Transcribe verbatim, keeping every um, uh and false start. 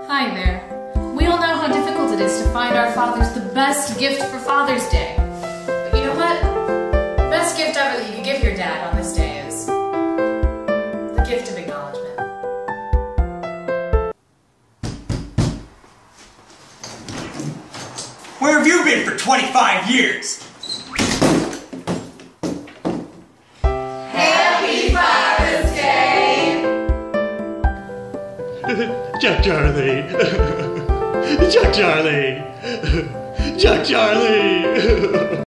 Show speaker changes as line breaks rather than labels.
Hi there. We all know how difficult it is to find our fathers the best gift for Father's Day. But you know what? The best gift ever that you could give your dad on this day is the gift of acknowledgement.
Where have you been for twenty-five years?
Happy Father's Day!
ChuckCharlie! ChuckCharlie! ChuckCharlie!